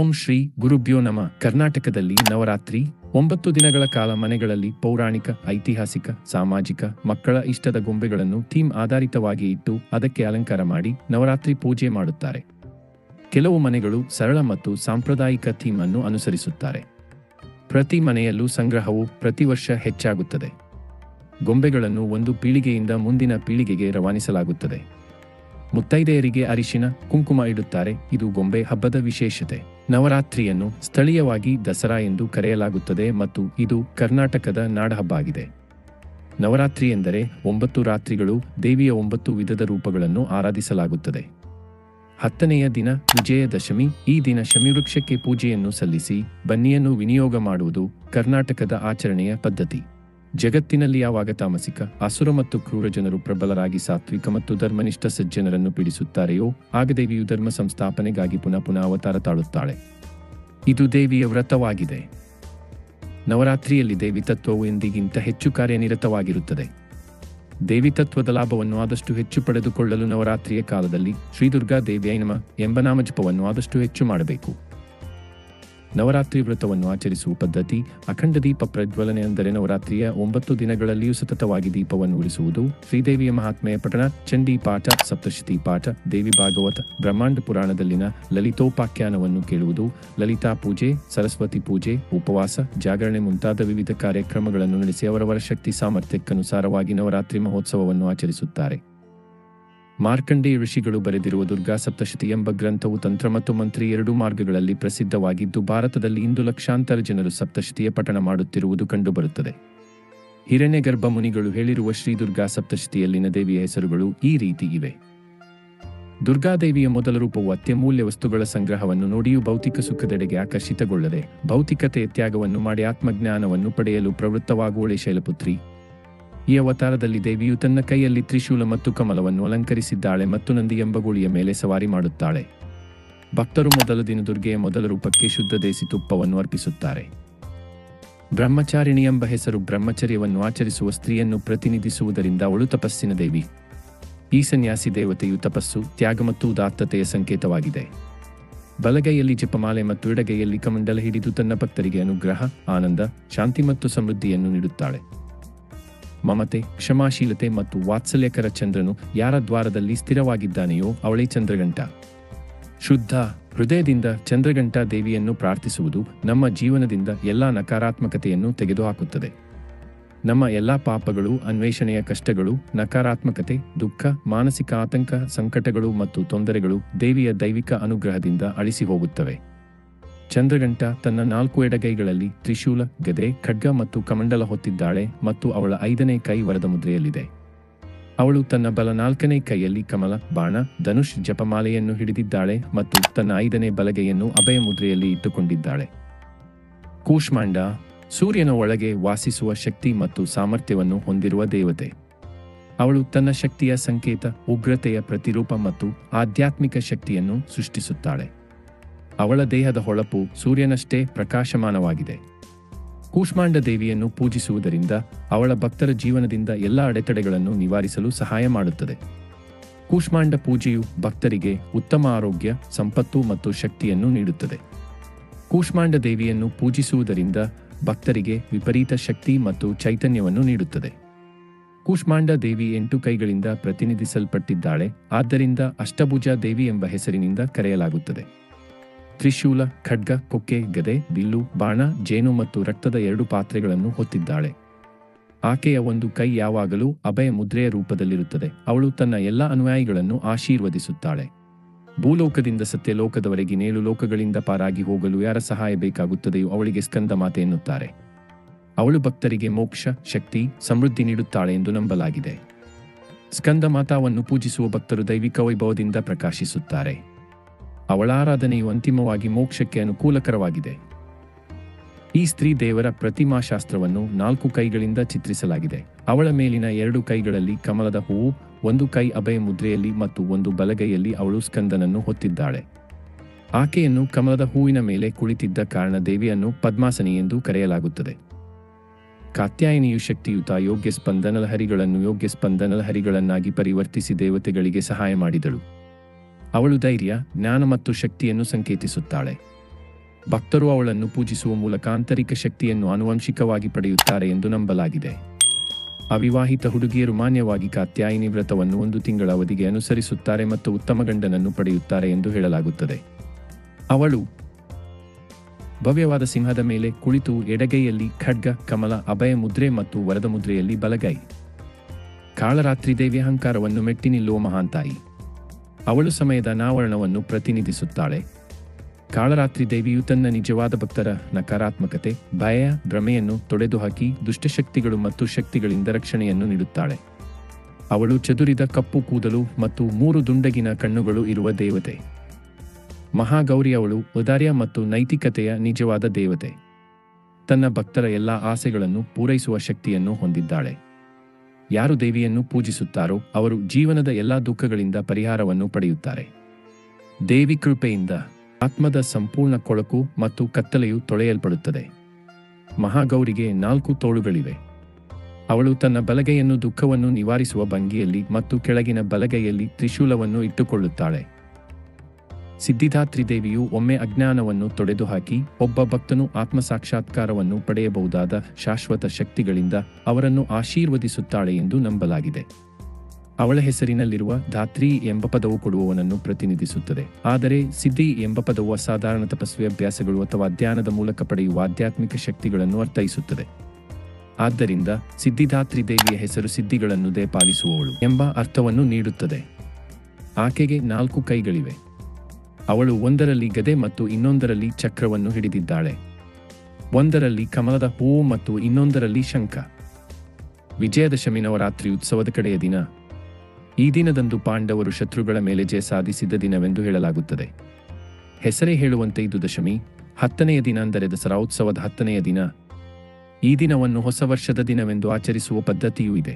ಓಂ ಶ್ರೀ ಗುರುಭ್ಯೋ ನಮಃ. ಕರ್ನಾಟಕದಲ್ಲಿ ನವರಾತ್ರಿ 9 ದಿನಗಳ ಕಾಲ ಮನೆಗಳಲ್ಲಿ ಪೌರಾಣಿಕ, ಐತಿಹಾಸಿಕ, ಸಾಮಾಜಿಕ, ಮಕ್ಕಳ ಇಷ್ಟದ ಗೊಂಬೆಗಳನ್ನು ಥೀಮ್ ಆಧಾರಿತವಾಗಿ ಇಟ್ಟು ಅದಕ್ಕೆ ಅಲಂಕಾರ ಮಾಡಿ ನವರಾತ್ರಿ ಪೂಜೆ ಮಾಡುತ್ತಾರೆ. ಕೆಲವು ಮನೆಗಳು ಸರಳ ಮತ್ತು ಸಾಂಪ್ರದಾಯಿಕ ಥೀಮ್ ಅನ್ನು ಅನುಸರಿಸುತ್ತಾರೆ. ಪ್ರತಿ ಮನೆಯಲ್ಲೂ ಸಂಗ್ರಹವು ಪ್ರತಿ ವರ್ಷ ಹೆಚ್ಚಾಗುತ್ತದೆ. ಗೊಂಬೆಗಳನ್ನು ಒಂದು ಪೀಳಿಗೆಯಿಂದ ಮುಂದಿನ ಪೀಳಿಗೆಗೆ ರವಾನಿಸಲಾಗುತ್ತದೆ. ಮುತ್ತೈದೆಯರಿಗೆ ಅರಿಶಿನ, ಕುಂಕುಮ ಇಡುತ್ತಾರೆ. ಇದು ಗೊಂಬೆ ಹಬ್ಬದ ವಿಶೇಷತೆ. ನವರಾತ್ರಿಯನ್ನು ಸ್ಥಳೀಯವಾಗಿ ದಸರಾ ಎಂದು ಕರೆಯಲಾಗುತ್ತದೆ ಮತ್ತು ಇದು ಕರ್ನಾಟಕದ ನಾಡಹಬ್ಬ ಆಗಿದೆ. ನವರಾತ್ರಿ ಎಂದರೆ 9 ರಾತ್ರಿಗಳು ದೇವಿಯ 9 ವಿಧದ ರೂಪಗಳನ್ನು ಆರಾಧಿಸಲಾಗುತ್ತದೆ. 10ನೆಯ ದಿನ ವಿಜಯದಶಮಿ. ಈ ದಿನ ಶಮಿವೃಕ್ಷಕ್ಕೆ ಪೂಜೆಯನ್ನು ಸಲ್ಲಿಸಿ ಬನ್ನಿಯನ್ನು ವಿನಿಯೋಗ ಮಾಡುವುದು ಕರ್ನಾಟಕದ ಆಚರಣೆಯ ಪದ್ಧತಿ. ಜಗತ್ತಿನಲ್ಲಿ ಯಾವಾಗ ತಾಮಸಿಕ, ಅಸುರ ಮತ್ತು ಕ್ರೂರ ಜನರು ಪ್ರಬಲರಾಗಿ ಸಾತ್ವಿಕ ಮತ್ತು ಧರ್ಮನಿಷ್ಠ ಸಜ್ಜನರನ್ನು ಪೀಡಿಸುತ್ತಾರೆಯೋ ಆಗ ದೇವಿಯು ಧರ್ಮ ಸಂಸ್ಥಾಪನೆಗಾಗಿ ಪುನಃ ಅವತಾರ ತಾಳುತ್ತಾಳೆ. ಇದು ದೇವಿಯ ವ್ರತವಾಗಿದೆ. ನವರಾತ್ರಿಯಲ್ಲಿ ದೇವಿ ತತ್ವವು ಎಂದಿಗಿಂತ ಹೆಚ್ಚು ಕಾರ್ಯನಿರತವಾಗಿರುತ್ತದೆ. ದೇವಿ ತತ್ವದ ಲಾಭವನ್ನು ಆದಷ್ಟು ಹೆಚ್ಚು ಪಡೆದುಕೊಳ್ಳಲು ನವರಾತ್ರಿಯ ಕಾಲದಲ್ಲಿ ಶ್ರೀ ದುರ್ಗಾ ದೇವಿಯ ನಮಃ ಎಂಬ ನಾಮಜಪವನ್ನು ಆದಷ್ಟು ಹೆಚ್ಚು ಮಾಡಬೇಕು. ನವರಾತ್ರಿ ವ್ರತವನ್ನು ಆಚರಿಸುವ ಪದ್ಧತಿ ಅಖಂಡ ದೀಪ ಪ್ರಜ್ವಲನೆ ಅಂದರೆ ನವರಾತ್ರಿಯ 9 ದಿನಗಳಲ್ಲಿಯೂ ಸತತವಾಗಿ ದೀಪವನ್ನು ಉರಿಸುವುದು, ಶ್ರೀದೇವಿಯ ಮಹಾತ್ಮೆಯ ಪಠಣ, ಚಂಡೀ ಪಾಠ, ಸಪ್ತಶತಿ ಪಾಠ, ದೇವಿ ಭಾಗವತ, ಬ್ರಹ್ಮಾಂಡ ಪುರಾಣದಲ್ಲಿನ ಲಲಿತೋಪಾಖ್ಯಾನವನ್ನು ಕೇಳುವುದು, ಲಲಿತಾ ಪೂಜೆ, ಸರಸ್ವತಿ ಪೂಜೆ, ಉಪವಾಸ, ಜಾಗರಣೆ ಮುಂತಾದ ವಿವಿಧ ಕಾರ್ಯಕ್ರಮಗಳನ್ನು ನಡೆಸಿ ಅವರವರ ಶಕ್ತಿ ಸಾಮರ್ಥ್ಯಕ್ಕನುಸಾರವಾಗಿ ನವರಾತ್ರಿ ಮಹೋತ್ಸವವನ್ನು ಆಚರಿಸುತ್ತಾರೆ. ಮಾರ್ಕಂಡೇಯ ಋಷಿಗಳು ಬರೆದಿರುವ ದುರ್ಗಾ ಸಪ್ತಶತಿ ಎಂಬ ಗ್ರಂಥವು ತಂತ್ರ ಮತ್ತು ಮಂತ್ರಿ 2 ಮಾರ್ಗಗಳಲ್ಲಿ ಪ್ರಸಿದ್ಧವಾಗಿದ್ದು ಭಾರತದಲ್ಲಿ ಇಂದು ಲಕ್ಷಾಂತರ ಜನರು ಸಪ್ತಶತಿಯ ಪಠಣ ಮಾಡುತ್ತಿರುವುದು ಕಂಡುಬರುತ್ತದೆ. ಹಿರಣ್ಯಗರ್ಭ ಮುನಿಗಳು ಹೇಳಿರುವ ಶ್ರೀ ದುರ್ಗಾ ಸಪ್ತಶತಿಯಲ್ಲಿನ ದೇವಿಯ ಹೆಸರುಗಳು ಈ ರೀತಿ ಇವೆ. ದುರ್ಗಾದೇವಿಯ ಮೊದಲ ರೂಪವು ಅತ್ಯಮೂಲ್ಯ ವಸ್ತುಗಳ ಸಂಗ್ರಹವನ್ನು ನೋಡಿಯೂ ಭೌತಿಕ ಸುಖದೆಡೆಗೆ ಆಕರ್ಷಿತಗೊಳ್ಳದೆ ಭೌತಿಕತೆಯ ತ್ಯಾಗವನ್ನು ಮಾಡಿ ಆತ್ಮಜ್ಞಾನವನ್ನು ಪಡೆಯಲು ಪ್ರವೃತ್ತವಾಗುವಳೆ ಶೈಲಪುತ್ರಿ. ಈ ಅವತಾರದಲ್ಲಿ ದೇವಿಯು ತನ್ನ ಕೈಯಲ್ಲಿ ತ್ರಿಶೂಲ ಮತ್ತು ಕಮಲವನ್ನು ಅಲಂಕರಿಸಿದ್ದಾಳೆ ಮತ್ತು ನಂದಿ ಎಂಬ ಗುಳಿಯ ಮೇಲೆ ಸವಾರಿ ಮಾಡುತ್ತಾಳೆ. ಭಕ್ತರು ಮೊದಲ ದಿನ ದುರ್ಗೆಯ ಮೊದಲ ರೂಪಕ್ಕೆ ಶುದ್ಧ ದೇಸಿ ತುಪ್ಪವನ್ನು ಅರ್ಪಿಸುತ್ತಾರೆ. ಬ್ರಹ್ಮಚಾರಿಣಿ ಎಂಬ ಹೆಸರು ಬ್ರಹ್ಮಚರ್ಯವನ್ನು ಆಚರಿಸುವ ಸ್ತ್ರೀಯನ್ನು ಪ್ರತಿನಿಧಿಸುವುದರಿಂದ ಅವಳು ತಪಸ್ಸಿನ ದೇವಿ. ಈ ಸನ್ಯಾಸಿ ದೇವತೆಯು ತಪಸ್ಸು, ತ್ಯಾಗ ಮತ್ತು ಉದಾತ್ತತೆಯ ಸಂಕೇತವಾಗಿದೆ. ಬಲಗೈಯಲ್ಲಿ ಜಪಮಾಲೆ ಮತ್ತು ಎಡಗೈಯಲ್ಲಿ ಕಮಂಡಲ ಹಿಡಿದು ತನ್ನ ಭಕ್ತರಿಗೆ ಅನುಗ್ರಹ, ಆನಂದ, ಶಾಂತಿ ಮತ್ತು ಸಮೃದ್ಧಿಯನ್ನು ನೀಡುತ್ತಾಳೆ. ಮಮತೆ, ಕ್ಷಮಾಶೀಲತೆ ಮತ್ತು ವಾತ್ಸಲ್ಯಕರ ಚಂದ್ರನು ಯಾರ ದ್ವಾರದಲ್ಲಿ ಸ್ಥಿರವಾಗಿದ್ದಾನೆಯೋ ಅವಳೇ ಚಂದ್ರಗಂಟ. ಶುದ್ಧ ಹೃದಯದಿಂದ ಚಂದ್ರಗಂಟ ದೇವಿಯನ್ನು ಪ್ರಾರ್ಥಿಸುವುದು ನಮ್ಮ ಜೀವನದಿಂದ ಎಲ್ಲ ನಕಾರಾತ್ಮಕತೆಯನ್ನು ತೆಗೆದುಹಾಕುತ್ತದೆ. ನಮ್ಮ ಎಲ್ಲ ಪಾಪಗಳು, ಅನ್ವೇಷಣೆಯ ಕಷ್ಟಗಳು, ನಕಾರಾತ್ಮಕತೆ, ದುಃಖ, ಮಾನಸಿಕ ಆತಂಕ, ಸಂಕಟಗಳು ಮತ್ತು ತೊಂದರೆಗಳು ದೇವಿಯ ದೈವಿಕ ಅನುಗ್ರಹದಿಂದ ಅಳಿಸಿ ಹೋಗುತ್ತವೆ. ಚಂದ್ರಗಂಟ ತನ್ನ 4 ಎಡಗೈಗಳಲ್ಲಿ ತ್ರಿಶೂಲ, ಗದೆ, ಖಡ್ಗ ಮತ್ತು ಕಮಂಡಲ ಹೊತ್ತಿದ್ದಾಳೆ ಮತ್ತು ಅವಳ 5ನೇ ಕೈ ವರದ ಮುದ್ರೆಯಲ್ಲಿದೆ. ಅವಳು ತನ್ನ ಬಲ 4ನೇ ಕೈಯಲ್ಲಿ ಕಮಲ, ಬಾಣ, ಧನುಷ್, ಜಪಮಾಲೆಯನ್ನು ಹಿಡಿದಿದ್ದಾಳೆ ಮತ್ತು ತನ್ನ 5ನೇ ಬಲಗೈಯನ್ನು ಅಭಯ ಮುದ್ರೆಯಲ್ಲಿ ಇಟ್ಟುಕೊಂಡಿದ್ದಾಳೆ. ಕೂಷ್ಮಾಂಡ ಸೂರ್ಯನ ಒಳಗೆ ವಾಸಿಸುವ ಶಕ್ತಿ ಮತ್ತು ಸಾಮರ್ಥ್ಯವನ್ನು ಹೊಂದಿರುವ ದೇವತೆ. ಅವಳು ತನ್ನ ಶಕ್ತಿಯ ಸಂಕೇತ, ಉಗ್ರತೆಯ ಪ್ರತಿರೂಪ ಮತ್ತು ಆಧ್ಯಾತ್ಮಿಕ ಶಕ್ತಿಯನ್ನು ಸೃಷ್ಟಿಸುತ್ತಾಳೆ. ಅವಳ ದೇಹದ ಹೊಳಪು ಸೂರ್ಯನಷ್ಟೇ ಪ್ರಕಾಶಮಾನವಾಗಿದೆ. ಕೂಷ್ಮಾಂಡ ದೇವಿಯನ್ನು ಪೂಜಿಸುವುದರಿಂದ ಅವಳ ಭಕ್ತರ ಜೀವನದಿಂದ ಎಲ್ಲ ಅಡೆತಡೆಗಳನ್ನು ನಿವಾರಿಸಲು ಸಹಾಯ ಮಾಡುತ್ತದೆ. ಕೂಷ್ಮಾಂಡ ಪೂಜೆಯು ಭಕ್ತರಿಗೆ ಉತ್ತಮ ಆರೋಗ್ಯ, ಸಂಪತ್ತು ಮತ್ತು ಶಕ್ತಿಯನ್ನು ನೀಡುತ್ತದೆ. ಕೂಷ್ಮಾಂಡ ದೇವಿಯನ್ನು ಪೂಜಿಸುವುದರಿಂದ ಭಕ್ತರಿಗೆ ವಿಪರೀತ ಶಕ್ತಿ ಮತ್ತು ಚೈತನ್ಯವನ್ನು ನೀಡುತ್ತದೆ. ಕೂಷ್ಮಾಂಡ ದೇವಿ 8 ಕೈಗಳಿಂದ ಪ್ರತಿನಿಧಿಸಲ್ಪಟ್ಟಿದ್ದಾಳೆ, ಆದ್ದರಿಂದ ಅಷ್ಟಭುಜ ದೇವಿ ಎಂಬ ಹೆಸರಿನಿಂದ ಕರೆಯಲಾಗುತ್ತದೆ. ತ್ರಿಶೂಲ, ಖಡ್ಗ, ಕೊಕ್ಕೆ, ಗದೆ, ಬಿಲ್ಲು, ಬಾಣ, ಜೇನು ಮತ್ತು ರಕ್ತದ 2 ಪಾತ್ರೆಗಳನ್ನು ಹೊತ್ತಿದ್ದಾಳೆ. ಆಕೆಯ ಒಂದು ಕೈ ಯಾವಾಗಲೂ ಅಭಯ ಮುದ್ರೆಯ ರೂಪದಲ್ಲಿರುತ್ತದೆ. ಅವಳು ತನ್ನ ಎಲ್ಲ ಅನುಯಾಯಿಗಳನ್ನು ಆಶೀರ್ವದಿಸುತ್ತಾಳೆ. ಭೂಲೋಕದಿಂದ ಸತ್ಯಲೋಕದವರೆಗೆ 7 ಲೋಕಗಳಿಂದ ಪಾರಾಗಿ ಹೋಗಲು ಯಾರ ಸಹಾಯ ಬೇಕಾಗುತ್ತದೆಯೋ ಅವಳಿಗೆ ಸ್ಕಂದ ಮಾತೆ ಎನ್ನುತ್ತಾರೆ. ಅವಳು ಭಕ್ತರಿಗೆ ಮೋಕ್ಷ, ಶಕ್ತಿ, ಸಮೃದ್ಧಿ ನೀಡುತ್ತಾಳೆ ಎಂದು ನಂಬಲಾಗಿದೆ. ಸ್ಕಂದ ಮಾತಾವನ್ನು ಪೂಜಿಸುವ ಭಕ್ತರು ದೈವಿಕ ವೈಭವದಿಂದ ಪ್ರಕಾಶಿಸುತ್ತಾರೆ. ಅವಳ ಆರಾಧನೆಯು ಅಂತಿಮವಾಗಿ ಮೋಕ್ಷಕ್ಕೆ ಅನುಕೂಲಕರವಾಗಿದೆ. ಈ ಸ್ತ್ರೀ ದೇವರ ಪ್ರತಿಮಾಶಾಸ್ತ್ರವನ್ನು 4 ಕೈಗಳಿಂದ ಚಿತ್ರಿಸಲಾಗಿದೆ. ಅವಳ ಮೇಲಿನ 2 ಕೈಗಳಲ್ಲಿ ಕಮಲದ ಹೂವು, 1 ಕೈ ಅಭಯ ಮುದ್ರೆಯಲ್ಲಿ ಮತ್ತು 1 ಬಲಗೈಯಲ್ಲಿ ಅವಳು ಸ್ಕಂದನನ್ನು ಹೊತ್ತಿದ್ದಾಳೆ. ಆಕೆಯನ್ನು ಕಮಲದ ಹೂವಿನ ಮೇಲೆ ಕುಳಿತಿದ್ದ ಕಾರಣ ದೇವಿಯನ್ನು ಪದ್ಮಾಸನಿ ಎಂದು ಕರೆಯಲಾಗುತ್ತದೆ. ಕಾತ್ಯಾಯನಿಯು ಶಕ್ತಿಯುತ ಯೋಗ್ಯ ಸ್ಪಂದನ ಲಹರಿಗಳನ್ನು ಯೋಗ್ಯ ಸ್ಪಂದನ ಲಹರಿಗಳನ್ನಾಗಿ ಪರಿವರ್ತಿಸಿ ದೇವತೆಗಳಿಗೆ ಸಹಾಯ ಮಾಡಿದಳು. ಅವಳು ಧೈರ್ಯ, ಜ್ಞಾನ ಮತ್ತು ಶಕ್ತಿಯನ್ನು ಸಂಕೇತಿಸುತ್ತಾಳೆ. ಭಕ್ತರು ಅವಳನ್ನು ಪೂಜಿಸುವ ಮೂಲಕ ಆಂತರಿಕ ಶಕ್ತಿಯನ್ನು ಆನುವಂಶಿಕವಾಗಿ ಪಡೆಯುತ್ತಾರೆ ಎಂದು ನಂಬಲಾಗಿದೆ. ಅವಿವಾಹಿತ ಹುಡುಗಿಯರು ಮಾನ್ಯವಾಗಿ ಕಾತ್ಯಾಯಿನಿ ವ್ರತವನ್ನು 1 ತಿಂಗಳ ಅವಧಿಗೆ ಅನುಸರಿಸುತ್ತಾರೆ ಮತ್ತು ಉತ್ತಮ ಗಂಡನನ್ನು ಪಡೆಯುತ್ತಾರೆ ಎಂದು ಹೇಳಲಾಗುತ್ತದೆ. ಅವಳು ಭವ್ಯವಾದ ಸಿಂಹದ ಮೇಲೆ ಕುಳಿತು ಎಡಗೈಯಲ್ಲಿ ಖಡ್ಗ, ಕಮಲ, ಅಭಯ ಮುದ್ರೆ ಮತ್ತು ವರದ ಮುದ್ರೆಯಲ್ಲಿ ಬಲಗೈ. ಕಾಳರಾತ್ರಿ ದೇವಿಯ ಅಹಂಕಾರವನ್ನು ಮೆಟ್ಟಿ ನಿಲ್ಲುವ ಮಹಾಂತಾಯಿ. ಅವಳು ಸಮಯದ ಅನಾವರಣವನ್ನು ಪ್ರತಿನಿಧಿಸುತ್ತಾಳೆ. ಕಾಳರಾತ್ರಿ ದೇವಿಯು ತನ್ನ ನಿಜವಾದ ಭಕ್ತರ ನಕಾರಾತ್ಮಕತೆ, ಭಯ, ಭ್ರಮೆಯನ್ನು ತೊಡೆದುಹಾಕಿ ದುಷ್ಟಶಕ್ತಿಗಳು ಮತ್ತು ಶಕ್ತಿಗಳಿಂದ ರಕ್ಷಣೆಯನ್ನು ನೀಡುತ್ತಾಳೆ. ಅವಳು ಚದುರಿದ ಕಪ್ಪು ಕೂದಲು ಮತ್ತು 3 ದುಂಡಗಿನ ಕಣ್ಣುಗಳು ಇರುವ ದೇವತೆ. ಮಹಾಗೌರಿ ಅವಳು ಔದಾರ್ಯ ಮತ್ತು ನೈತಿಕತೆಯ ನಿಜವಾದ ದೇವತೆ. ತನ್ನ ಭಕ್ತರ ಎಲ್ಲ ಆಸೆಗಳನ್ನು ಪೂರೈಸುವ ಶಕ್ತಿಯನ್ನು ಹೊಂದಿದ್ದಾಳೆ. ಯಾರು ದೇವಿಯನ್ನು ಪೂಜಿಸುತ್ತಾರೋ ಅವರು ಜೀವನದ ಎಲ್ಲ ದುಃಖಗಳಿಂದ ಪರಿಹಾರವನ್ನು ಪಡೆಯುತ್ತಾರೆ. ದೇವಿ ಕೃಪೆಯಿಂದ ಆತ್ಮದ ಸಂಪೂರ್ಣ ಕೊಳಕು ಮತ್ತು ಕತ್ತಲೆಯು ತೊಳೆಯಲ್ಪಡುತ್ತದೆ. ಮಹಾಗೌರಿಗೆ 4 ತೋಳುಗಳಿವೆ. ಅವಳು ತನ್ನ ಬಲಗೈಯನ್ನು ದುಃಖವನ್ನು ನಿವಾರಿಸುವ ಭಂಗಿಯಲ್ಲಿ ಮತ್ತು ಕೆಳಗಿನ ಬಲಗೈಯಲ್ಲಿ ತ್ರಿಶೂಲವನ್ನು ಇಟ್ಟುಕೊಳ್ಳುತ್ತಾಳೆ. ಸಿದ್ಧಿದಾತ್ರಿ ದೇವಿಯು ಒಮ್ಮೆ ಅಜ್ಞಾನವನ್ನು ತೊಡೆದುಹಾಕಿ ಒಬ್ಬ ಭಕ್ತನು ಆತ್ಮಸಾಕ್ಷಾತ್ಕಾರವನ್ನು ಪಡೆಯಬಹುದಾದ ಶಾಶ್ವತ ಶಕ್ತಿಗಳಿಂದ ಅವರನ್ನು ಆಶೀರ್ವದಿಸುತ್ತಾಳೆ ಎಂದು ನಂಬಲಾಗಿದೆ. ಅವಳ ಹೆಸರಿನಲ್ಲಿರುವ ಧಾತ್ರಿ ಎಂಬ ಪದವು ಕೊಡುವವನನ್ನು ಪ್ರತಿನಿಧಿಸುತ್ತದೆ. ಆದರೆ ಸಿದ್ಧಿ ಎಂಬ ಪದವು ಅಸಾಧಾರಣ ತಪಸ್ವಿ ಅಭ್ಯಾಸಗಳು ಅಥವಾ ಧ್ಯಾನದ ಮೂಲಕ ಪಡೆಯುವ ಆಧ್ಯಾತ್ಮಿಕ ಶಕ್ತಿಗಳನ್ನು ಅರ್ಥೈಸುತ್ತದೆ. ಆದ್ದರಿಂದ ಸಿದ್ಧಿದಾತ್ರಿ ದೇವಿಯ ಹೆಸರು ಸಿದ್ಧಿಗಳನ್ನು ದಯಪಾಲಿಸುವವಳು ಎಂಬ ಅರ್ಥವನ್ನು ನೀಡುತ್ತದೆ. ಆಕೆಗೆ 4 ಕೈಗಳಿವೆ. ಅವಳು ಒಂದರಲ್ಲಿ ಗದೆ ಮತ್ತು ಇನ್ನೊಂದರಲ್ಲಿ ಚಕ್ರವನ್ನು ಹಿಡಿದಿದ್ದಾಳೆ. ಒಂದರಲ್ಲಿ ಕಮಲದ ಹೂವು ಮತ್ತು ಇನ್ನೊಂದರಲ್ಲಿ ಶಂಖ. ವಿಜಯದಶಮಿ ನವರಾತ್ರಿ ಉತ್ಸವದ ಕಡೆಯ ದಿನ. ಈ ದಿನದಂದು ಪಾಂಡವರು ಶತ್ರುಗಳ ಮೇಲೆ ಜಯ ಸಾಧಿಸಿದ ದಿನವೆಂದು ಹೇಳಲಾಗುತ್ತದೆ. ಹೆಸರೇ ಹೇಳುವಂತೆ ಇದು ದಶಮಿ, 10ನೆಯ ದಿನ ಅಂದರೆ ದಸರಾ ಉತ್ಸವದ 10ನೆಯ ದಿನ. ಈ ದಿನವನ್ನು ಹೊಸ ವರ್ಷದ ದಿನವೆಂದು ಆಚರಿಸುವ ಪದ್ಧತಿಯೂ ಇದೆ.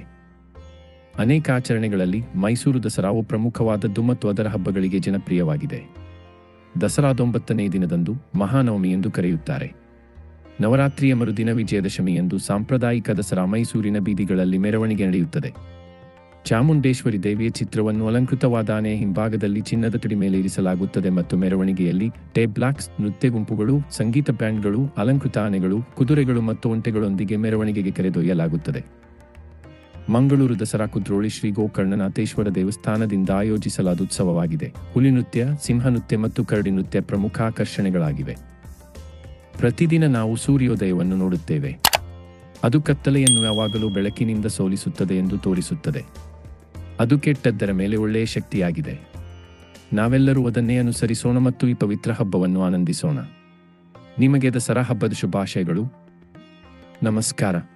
ಅನೇಕ ಆಚರಣೆಗಳಲ್ಲಿ ಮೈಸೂರು ದಸರಾವು ಪ್ರಮುಖವಾದದ್ದು ಮತ್ತು ಅದರ ಹಬ್ಬಗಳಿಗೆ ಜನಪ್ರಿಯವಾಗಿದೆ. ದಸರಾದ 9ನೇ ದಿನದಂದು ಮಹಾನವಮಿ ಎಂದು ಕರೆಯುತ್ತಾರೆ. ನವರಾತ್ರಿಯ ಮರುದಿನ ವಿಜಯದಶಮಿ ಎಂದು ಸಾಂಪ್ರದಾಯಿಕ ದಸರಾ ಮೈಸೂರಿನ ಬೀದಿಗಳಲ್ಲಿ ಮೆರವಣಿಗೆ ನಡೆಯುತ್ತದೆ. ಚಾಮುಂಡೇಶ್ವರಿ ದೇವಿಯ ಚಿತ್ರವನ್ನು ಅಲಂಕೃತವಾದ ಆನೆಯ ಹಿಂಭಾಗದಲ್ಲಿ ಚಿನ್ನದ ತಡಿ ಮೇಲೆ ಇರಿಸಲಾಗುತ್ತದೆ ಮತ್ತು ಮೆರವಣಿಗೆಯಲ್ಲಿ ಟೇಬ್ಲಾಕ್ಸ್, ನೃತ್ಯ ಗುಂಪುಗಳು, ಸಂಗೀತ ಬ್ಯಾಂಡ್ಗಳು, ಅಲಂಕೃತ ಆನೆಗಳು, ಕುದುರೆಗಳು ಮತ್ತು ಒಂಟೆಗಳೊಂದಿಗೆ ಮೆರವಣಿಗೆಗೆ ಕರೆದೊಯ್ಯಲಾಗುತ್ತದೆ. ಮಂಗಳೂರು ದಸರಾ ಕುದ್ರೋಳಿ ಶ್ರೀ ಗೋಕರ್ಣನಾಥೇಶ್ವರ ದೇವಸ್ಥಾನದಿಂದ ಆಯೋಜಿಸಲಾದ ಉತ್ಸವವಾಗಿದೆ. ಹುಲಿ ನೃತ್ಯ, ಸಿಂಹ ನೃತ್ಯ ಮತ್ತು ಕರಡಿ ನೃತ್ಯ ಪ್ರಮುಖ ಆಕರ್ಷಣೆಗಳಾಗಿವೆ. ಪ್ರತಿದಿನ ನಾವು ಸೂರ್ಯೋದಯವನ್ನು ನೋಡುತ್ತೇವೆ. ಅದು ಕತ್ತಲೆಯನ್ನು ಯಾವಾಗಲೂ ಬೆಳಕಿನಿಂದ ಸೋಲಿಸುತ್ತದೆ ಎಂದು ತೋರಿಸುತ್ತದೆ. ಅದು ಕೆಟ್ಟದ್ದರ ಮೇಲೆ ಒಳ್ಳೆಯ ಶಕ್ತಿಯಾಗಿದೆ. ನಾವೆಲ್ಲರೂ ಅದನ್ನೇ ಅನುಸರಿಸೋಣ ಮತ್ತು ಈ ಪವಿತ್ರ ಹಬ್ಬವನ್ನು ಆನಂದಿಸೋಣ. ನಿಮಗೆ ದಸರಾ ಹಬ್ಬದ ಶುಭಾಶಯಗಳು. ನಮಸ್ಕಾರ.